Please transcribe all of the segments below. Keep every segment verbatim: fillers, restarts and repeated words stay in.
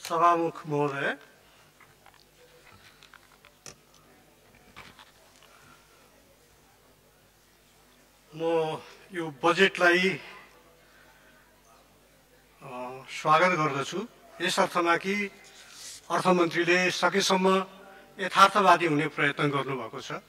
सभामुख महोदय, म यो बजेटलाई स्वागत गर्दछु यस अर्थमा कि अर्थमन्त्रीले सकेसम्म यथार्थवादी हुने प्रयत्न गर्नुभएको छ।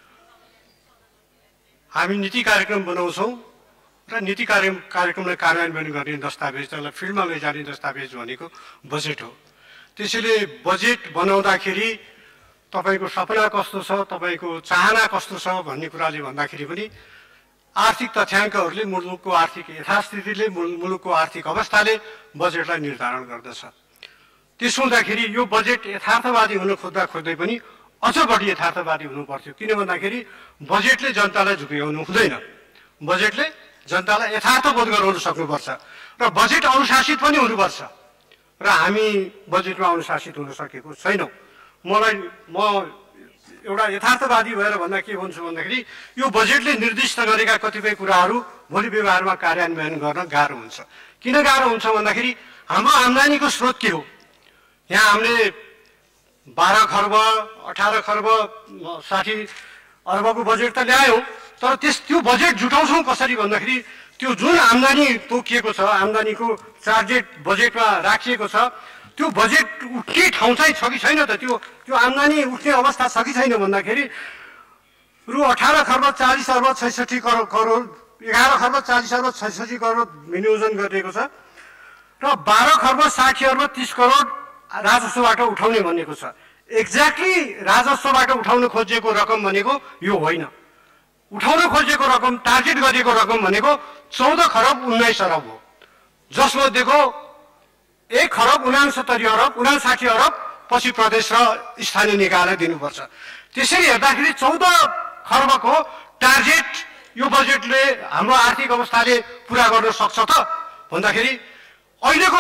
हामी नीति कार्यक्रम बनाउँछौँ र नीति कार्य कार्यक्रमलाई कार्यान्वयन गर्ने दस्तावेज, त्यसलाई फिल्डमा लैजाने दस्तावेज भनेको बजेट हो। त्यसैले बजेट बनाउँदाखेरि तपाईँको सपना कस्तो छ, तपाईँको चाहना कस्तो छ भन्ने कुराले भन्दाखेरि पनि आर्थिक तथ्याङ्कहरूले, मुलुकको आर्थिक यथास्थितिले, मुलुकको आर्थिक अवस्थाले बजेटलाई निर्धारण गर्दछ। त्यसो हुँदाखेरि यो बजेट यथार्थवादी हुन खोज्दा खोज्दै पनि अझ बढी यथार्थवादी हुनु पर्थ्यो। किन भन्दाखेरि बजेटले जनतालाई झुक्याउनु हुँदैन, बजेटले जनतालाई यथार्थबोध गराउन सक्नुपर्छ र बजेट अनुशासित पनि हुनुपर्छ र हामी बजेटमा अनुशासित हुन सकेको छैनौँ। मलाई म एउटा यथार्थवादी भएर भन्दा के भन्छु भन्दाखेरि यो बजेटले निर्दिष्ट गरेका कतिपय कुराहरू भोलि व्यवहारमा कार्यान्वयन गर्न गाह्रो हुन्छ। किन गाह्रो हुन्छ भन्दाखेरि हाम्रो आम्दानीको स्रोत के हो? यहाँ हामीले बाह्र खर्ब अठार खर्ब साठी अर्बको बजेट त ल्यायौँ, तर त्यस त्यो बजेट जुटाउँछौँ कसरी भन्दाखेरि त्यो जुन आम्दानी तोकिएको छ, आम्दानीको टार्गेट बजेटमा राखिएको छ, त्यो बजेट उठ्ने ठाउँ चाहिँ छ कि छैन त? त्यो त्यो आम्दानी उठ्ने अवस्था छ कि छैन भन्दाखेरि रु अठार खर्ब चालिस अर्ब छैसठी करोड करोड एघार खर्ब चालिस अर्ब छैसठी करोड विनियोजन गरिएको छ र बाह्र खर्ब साठी अर्ब तिस करोड राजस्वबाट उठाउने भनेको छ। एक्ज्याक्टली राजस्वबाट उठाउन खोजेको रकम भनेको यो होइन। उठाउन खोजेको रकम, टार्गेट गरेको रकम भनेको चौध खरब उन्नाइस अरब हो, जसमध्येको एक खरब उनासत्तरी अरब उनासाठी अरब पछि प्रदेश र स्थानीय निकायलाई दिनुपर्छ। त्यसरी हेर्दाखेरि चौध खर्बको टार्गेट यो बजेटले हाम्रो आर्थिक अवस्थाले पुरा गर्न सक्छ त भन्दाखेरि अहिलेको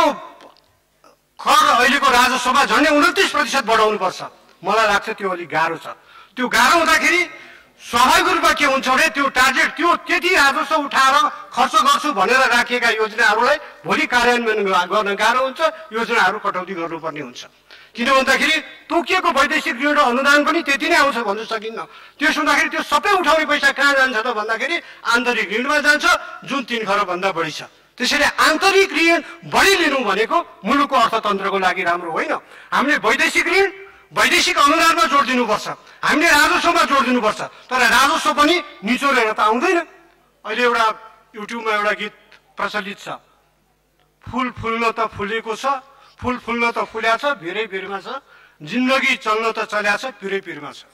कर, अहिलेको राजस्वमा झन्डै उन्तिस प्रतिशत बढाउनु पर्छ। मलाई लाग्छ त्यो अलिक गाह्रो छ। त्यो गाह्रो हुँदाखेरि स्वाभाविक रूपमा के हुन्छ भने त्यो टार्गेट, त्यो त्यति राजस्व उठाएर खर्च गर्छु भनेर राखिएका योजनाहरूलाई भोलि कार्यान्वयन गर्न गाह्रो हुन्छ, योजनाहरू कटौती गर्नुपर्ने हुन्छ। किन भन्दाखेरि तोकिएको वैदेशिक ऋण र अनुदान पनि त्यति नै आउँछ भन्न सकिन्न। त्यसो हुँदाखेरि त्यो सबै उठाउने पैसा कहाँ जान्छ त भन्दाखेरि आन्तरिक ऋणमा जान्छ, जुन तिन खरबभन्दा बढी छ। त्यसैले आन्तरिक ऋण बढी लिनु भनेको मुलुकको अर्थतन्त्रको लागि राम्रो होइन। हामीले वैदेशिक ऋण, वैदेशिक अनुदानमा जोड दिनुपर्छ, हामीले राजस्वमा जोड दिनुपर्छ, तर राजस्व पनि निचोरेर त आउँदैन। अहिले एउटा युट्युबमा एउटा गीत प्रचलित छ, फुल फुल्न त फुलेको छ, फुल फुल्न त फुल्या छ, भिरै भिरमा छ, जिन्दगी चल्न त चल्या छ, पिरै पिरमा छ।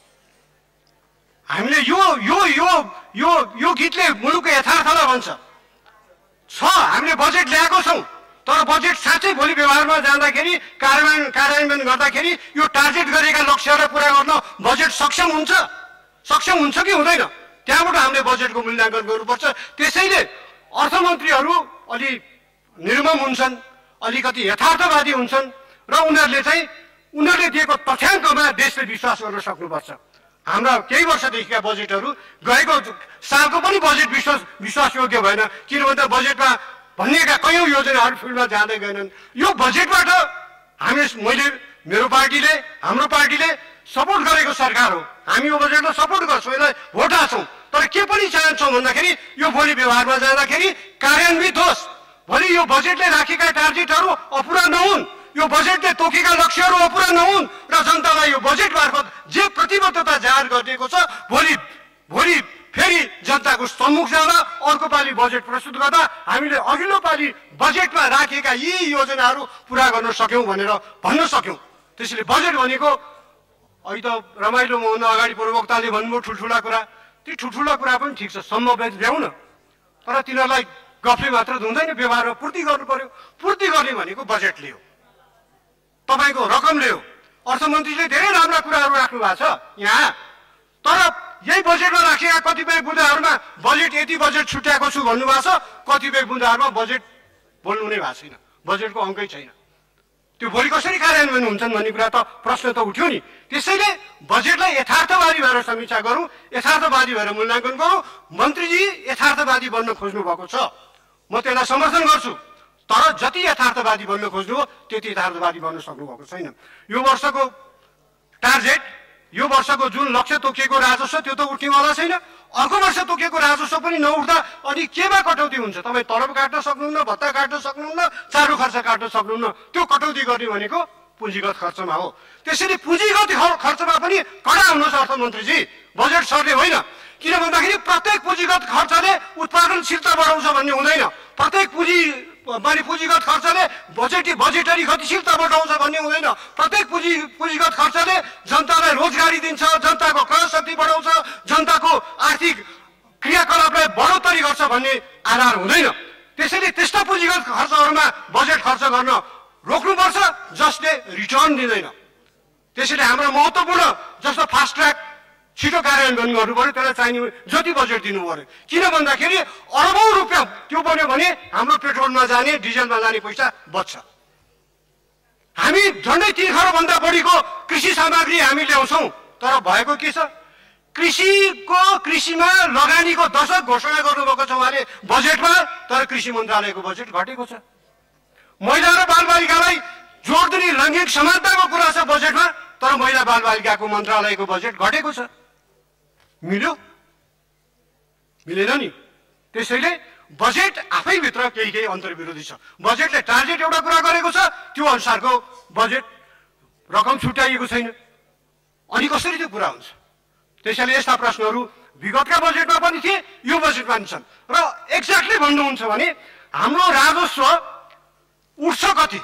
हामीले यो यो यो यो यो गीतले मुलुकको यथार्थलाई भन्छ छ। हामीले बजेट ल्याएको छौँ, तर बजेट साँच्चै भोलि व्यवहारमा जाँदाखेरि कार्यान्वयन कार्यान्वयन गर्दाखेरि यो टार्गेट गरेका लक्ष्यहरूलाई पुरा गर्न बजेट सक्षम हुन्छ, सक्षम हुन्छ कि हुँदैन? त्यहाँबाट हामीले बजेटको मूल्याङ्कन गर्नुपर्छ। त्यसैले अर्थमन्त्रीहरू अलि निर्मम हुन्छन्, अलिकति यथार्थवादी हुन्छन् र उनीहरूले चाहिँ उनीहरूले दिएको तथ्याङ्कमा देशले विश्वास गर्न सक्नुपर्छ। हाम्रा केही वर्षदेखिका बजेटहरू, गएको सालको पनि बजेट विश्वास विश्वासयोग्य भएन। किन भन्दा बजेटमा भनिएका कयौँ योजनाहरू फिल्डमा जाँदै गएनन्। यो बजेटबाट हामी, मैले, मेरो पार्टीले, हाम्रो पार्टीले सपोर्ट गरेको सरकार हो। हामी यो बजेटलाई सपोर्ट गर्छौँ, यसलाई भोट हाल्छौँ, तर के पनि चाहन्छौँ भन्दाखेरि यो भोलि व्यवहारमा जाँदाखेरि कार्यान्वित होस्। भोलि यो बजेटले राखेका टार्गेटहरू अपुरा नहुन्, यो बजेटले तोकेका लक्ष्यहरू अपुरा नहुन् र जनतालाई यो बजेट मार्फत जे प्रतिबद्धता जाहेर गरिएको छ, भोलि भोलि फेरि जनताको सम्मुख जाँदा अर्को पालि बजेट प्रस्तुत गर्दा हामीले अघिल्लो पालि बजेटमा राखेका यी योजनाहरू पुरा गर्न सक्यौँ भनेर भन्न सक्यौँ। त्यसैले बजेट भनेको अहिले त रमाइलो हुन अगाडि पूर्ववक्ताले भन्नुभयो ठुल्ठुला कुरा, ती ठुल्ठुला कुरा पनि ठिक छ, सम्भव ल्याउन, तर तिनीहरूलाई गफले मात्र हुँदैन, व्यवहारमा पूर्ति गर्नु पर्यो। पूर्ति गर्ने भनेको बजेटले हो, तपाईँको रकमले हो। अर्थमन्त्रीले धेरै राम्रा कुराहरू राख्नु भएको छ यहाँ, तर यही बजेटमा राखेका कतिपय बुँदाहरूमा बजेट यति बजेट छुट्याएको छु भन्नुभएको छ, कतिपय बुँदाहरूमा बजेट बोल्नु नै भएको छैन, बजेटको अङ्कै छैन। त्यो भोलि कसरी कार्यान्वयन हुन्छन् भन्ने कुरा त प्रश्न त उठ्यो नि। त्यसैले बजेटलाई यथार्थवादी भएर समीक्षा गरौँ, यथार्थवादी भएर मूल्याङ्कन गरौँ। मन्त्रीजी यथार्थवादी बन्न खोज्नु भएको छ, म त्यसलाई समर्थन गर्छु, तर जति यथार्थवादी बन्न खोज्नु हो त्यति यथार्थवादी बन्न सक्नुभएको छैन। यो वर्षको टार्गेट, यो वर्षको जुन लक्ष्य तोकिएको राजस्व त्यो त उठ्नेवाला छैन। अर्को वर्ष तोकिएको राजस्व पनि नउठ्दा अनि केमा कटौती हुन्छ? तपाईँ तलब काट्न सक्नुहुन्न, भत्ता काट्न सक्नुहुन्न, चालु खर्च काट्न सक्नुहुन्न। त्यो कटौती गर्ने भनेको पुँजीगत खर्चमा हो। त्यसैले पुँजीगत खर्चमा पनि कडा हुनुहोस् अर्थमन्त्रीजी, बजेट सर्ने होइन। किन भन्दाखेरि प्रत्येक पुँजीगत खर्चले उत्पादनशीलता बढाउँछ भन्ने हुँदैन। प्रत्येक पुँजी माने पुँजीगत खर्चले बजेट बजेटरी गतिशीलता बढाउँछ भन्ने हुँदैन। प्रत्येक पुँजी पुँजीगत खर्चले जनतालाई रोजगारी दिन्छ, जनताको क्रय शक्ति बढाउँछ, जनताको आर्थिक क्रियाकलापलाई बढोत्तरी गर्छ भन्ने आधार हुँदैन। त्यसैले त्यस्ता पुँजीगत खर्चहरूमा बजेट खर्च गर्न रोक्नुपर्छ जसले रिटर्न दिँदैन। त्यसैले हाम्रो महत्त्वपूर्ण जस्तो फास्ट ट्र्याक छिटो कार्यान्वयन गर्नु पर्यो, त्यसलाई चाहिने जति बजेट दिनु पर्यो। किन भन्दाखेरि अरबौँ रुपियाँ त्यो बन्यो भने हाम्रो पेट्रोलमा जाने डिजलमा जाने पैसा बच्छ। हामी झन्डै तीन खरबभन्दा बढीको कृषि सामग्री हामी ल्याउँछौँ, तर भएको के छ? कृषिको कृषिमा लगानीको दशक घोषणा गर्नुभएको छ उहाँले बजेटमा, तर कृषि मन्त्रालयको बजेट घटेको छ। महिला र बालबालिकालाई जोड दिने लैङ्गिक समानताको कुरा छ बजेटमा, तर महिला बालबालिकाको मन्त्रालयको बजेट घटेको छ। मिल्यो? मिलेन नि। त्यसैले बजेट आफैभित्र केही केही अन्तर्विरोधी छ। बजेटले टार्गेट एउटा कुरा गरेको छ, त्यो अनुसारको बजेट रकम छुट्याइएको छैन, अनि कसरी त्यो पुरा हुन्छ? त्यसैले यस्ता प्रश्नहरू विगतका बजेटमा पनि थिए, यो बजेटमा पनि छन्। र एक्ज्याक्टली भन्नुहुन्छ भने हाम्रो राजस्व उठ्छ कति?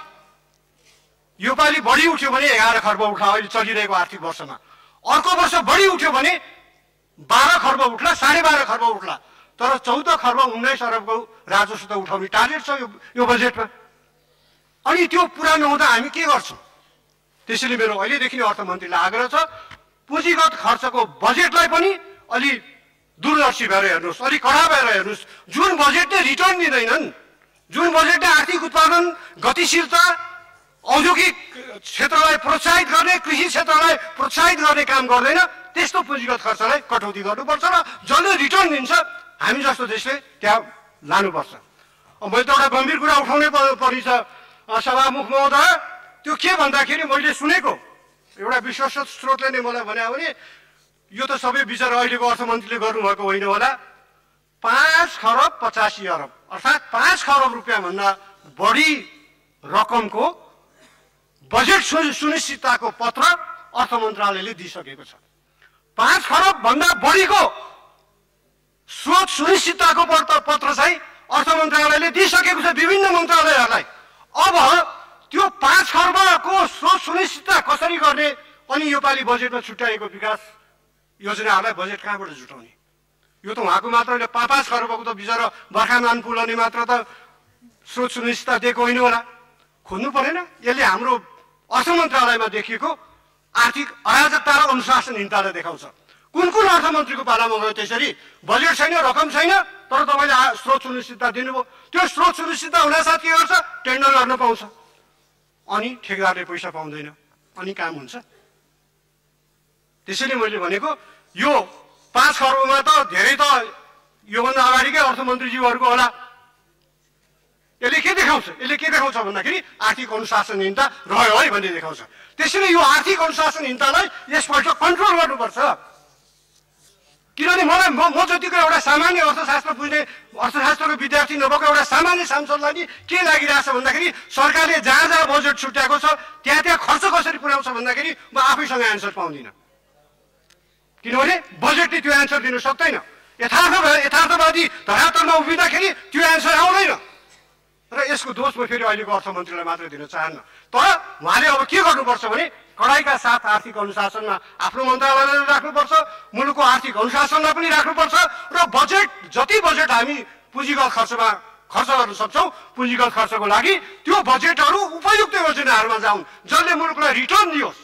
योपालि बढी उठ्यो भने एघार खर्ब उठ्ला अहिले चलिरहेको आर्थिक वर्षमा। अर्को वर्ष बढी उठ्यो भने बाह्र खर्ब उठ्ला, साढे बाह्र खर्ब उठ्ला। तर चौध खर्ब उन्नाइस अरबको राजस्व त उठाउने टार्गेट छ यो बजेटमा। अनि त्यो पुरा नहुँदा हामी के गर्छौँ? त्यसैले मेरो अहिलेदेखि नै अर्थमन्त्रीलाई आग्रह छ, पुँजीगत खर्चको बजेटलाई पनि अलि दूरदर्शी भएर हेर्नुहोस्, अलिक कडा भएर हेर्नुहोस्। जुन बजेटले रिटर्न दिँदैनन्, जुन बजेटले आर्थिक उत्पादन गतिशीलता औद्योगिक क्षेत्रलाई प्रोत्साहित गर्ने, कृषि क्षेत्रलाई प्रोत्साहित गर्ने काम गर्दैन, त्यस्तो पुँजीगत खर्चलाई कटौती गर्नुपर्छ र जसले रिटर्न दिन्छ हामी जस्तो देशले त्यहाँ लानुपर्छ। मैले त एउटा गम्भीर कुरा उठाउनै पर्ने छ सभामुख महोदय। त्यो के भन्दाखेरि मैले सुनेको एउटा विश्वस्त स्रोतले नै मलाई भने भने यो त सबै विचार अहिलेको अर्थमन्त्रीले गर्नुभएको होइन होला, पाँच खरब पचासी अरब अर्थात् पाँच खरब रुपियाँभन्दा बढी रकमको बजेट सुनिश्चितताको पत्र अर्थ मन्त्रालयले दिइसकेको छ। पाँच खरब भन्दा बढीको स्रोत सुनिश्चितताको पत्र चाहिँ अर्थ मन्त्रालयले दिइसकेको छ विभिन्न मन्त्रालयहरूलाई। अब त्यो पाँच खर्बको स्रोत सुनिश्चितता कसरी गर्ने, अनि योपालि बजेटमा छुट्याएको विकास योजनाहरूलाई बजेट कहाँबाट जुटाउने? यो त उहाँको मात्र होइन, पाँच पाँच खर्बको त बिचरा बर्खामान पुल अनि मात्र त स्रोत सुनिश्चितता दिएको होइन होला। खोज्नु परेन? यसले हाम्रो अर्थ मन्त्रालयमा देखिएको आर्थिक अराजकता र अनुशासनहीनतालाई देखाउँछ। कुन कुन अर्थमन्त्रीको पालामा गयो त्यसरी? बजेट छैन, रकम छैन, तर तपाईँले स्रोत सुनिश्चितता दिनुभयो। त्यो स्रोत सुनिश्चितता हुनासाथ के गर्छ? टेन्डर गर्न पाउँछ, अनि ठेकेदारले पैसा पाउँदैन, अनि काम हुन्छ। त्यसैले मैले भनेको यो पाँच खर्बमा त धेरै त योभन्दा अगाडिकै अर्थमन्त्रीज्यूहरूको होला। यसले के देखाउँछ? यसले के देखाउँछ भन्दाखेरि आर्थिक अनुशासनहीनता रह्यो है भन्ने देखाउँछ। त्यसैले यो आर्थिक अनुशासनहीनतालाई यसपल्ट कन्ट्रोल गर्नुपर्छ। किनभने मलाई म म जतिको एउटा सामान्य अर्थशास्त्र बुझ्ने अर्थशास्त्रको विद्यार्थी नभएको एउटा सामान्य सांसदलाई नि के लागिरहेछ भन्दाखेरि सरकारले जहाँ जहाँ बजेट छुट्याएको छ त्यहाँ त्यहाँ खर्च कसरी पुर्याउँछ भन्दाखेरि म आफैसँग एन्सर पाउँदिनँ। किनभने बजेटले त्यो एन्सर दिन सक्दैन। यथार्थ यथार्थवादी धरातलमा उभिँदाखेरि त्यो एन्सर आउँदैन। र यसको दोष म फेरि अहिलेको अर्थमन्त्रीलाई मात्र दिन चाहन्न। तर उहाँले अब के गर्नुपर्छ भने कडाइका साथ आर्थिक अनुशासनमा आफ्नो मन्त्रालयलाई राख्नुपर्छ, मुलुकको आर्थिक अनुशासनलाई पनि राख्नुपर्छ, र बजेट जति बजेट हामी पुँजीगत खर्चमा खर्च गर्न सक्छौँ पुँजीगत खर्चको लागि त्यो बजेटहरू उपयुक्त योजनाहरूमा जाउन् जसले मुलुकलाई रिटर्न दियोस्।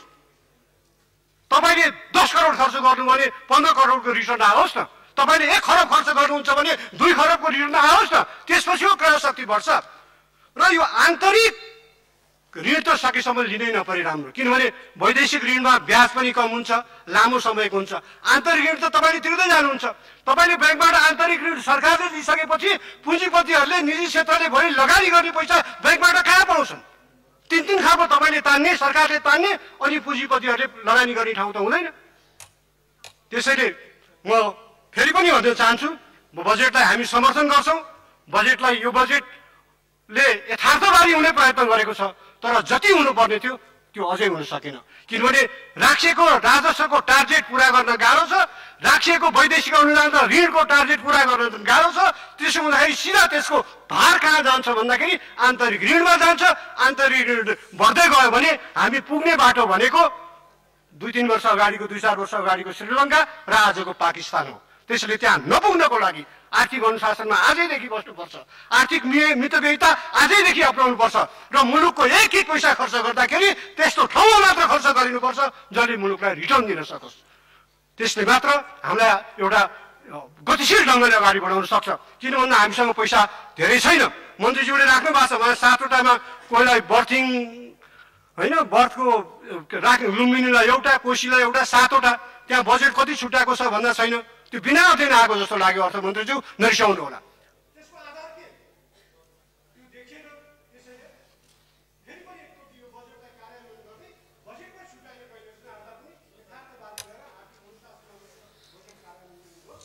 तपाईँले दस करोड खर्च गर्नु भने पन्ध्र करोडको रिटर्न आओस् न। तपाईँले एक खरब खर्च गर्नुहुन्छ भने दुई खरबको रिटर्न आओस् न। त्यसपछि यो क्रय शक्ति बढ्छ। र यो आन्तरिक ऋण त सकेसम्म लिनै नपरे राम्रो, किनभने वैदेशिक ऋणमा ब्याज पनि कम हुन्छ, लामो समयको हुन्छ। आन्तरिक ऋण त तपाईँले तिर्दै जानुहुन्छ। तपाईँले ब्याङ्कबाट आन्तरिक ऋण सरकारले दिइसकेपछि पुँजीपतिहरूले, निजी क्षेत्रले भोलि लगानी गर्ने पैसा ब्याङ्कबाट कहाँ पाउँछन्? तिन तिन खालको तपाईँले तान्ने, सरकारले तान्ने, अनि पुँजीपतिहरूले लगानी गर्ने ठाउँ त हुँदैन। त्यसैले म फेरि पनि भन्न चाहन्छु, बजेटलाई हामी समर्थन गर्छौँ। बजेटलाई यो बजेटले यथार्थवादी हुने प्रयत्न गरेको छ, तर जति हुनुपर्ने थियो त्यो अझै हुन सकेन। किनभने राखिएको राजस्वको टार्गेट पुरा गर्न गाह्रो छ, राखिएको वैदेशिक अनुदान र ऋणको टार्गेट पुरा गर्न गाह्रो छ। त्यसो हुँदाखेरि सिधा त्यसको भार कहाँ जान्छ भन्दाखेरि आन्तरिक ऋणमा जान्छ। आन्तरिक ऋण बढ्दै गयो भने हामी पुग्ने बाटो भनेको दुई तिन वर्ष अगाडिको, दुई चार वर्ष अगाडिको श्रीलङ्का र आजको पाकिस्तान हो। त्यसैले त्यहाँ नपुग्नको लागि आर्थिक अनुशासनमा आजैदेखि बस्नुपर्छ, आर्थिक मितव्ययिता आजैदेखि अपनाउनु पर्छ र मुलुकको एक एक पैसा खर्च गर्दाखेरि त्यस्तो ठाउँमा मात्र खर्च गरिनुपर्छ जसले मुलुकलाई रिटर्न दिन सकोस्। त्यसले मात्र हामीलाई एउटा गतिशील ढङ्गले अगाडि बढाउन सक्छ। किन भन्दा हामीसँग पैसा धेरै छैन। मन्त्रीज्यूले राख्नु भएको छ मलाई सातवटामा, कोहीलाई बर्थिङ होइन, बर्थको राख लुम्बिनीलाई एउटा, कोशीलाई एउटा, सातवटा। त्यहाँ बजेट कति छुट्याएको छ भन्दा छैन। त्यो बिना अध्ययन आएको जस्तो लाग्यो अर्थमन्त्रीज्यू, नरिसाउनु होला।